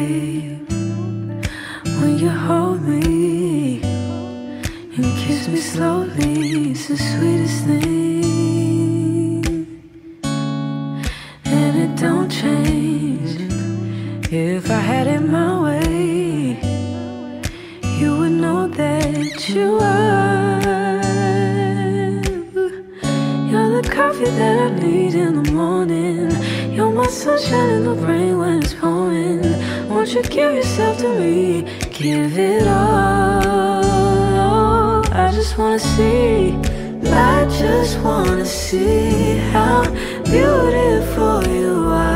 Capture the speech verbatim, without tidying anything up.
babe. When you hold me and kiss me slowly, it's the sweetest thing. And it don't change. If I had it my way, you would know that you are. You're the coffee that I need in the morning. You're my sunshine in the rain when it's pouring. Won't you give yourself to me? Give it all. I just wanna see, I just wanna see how beautiful you are.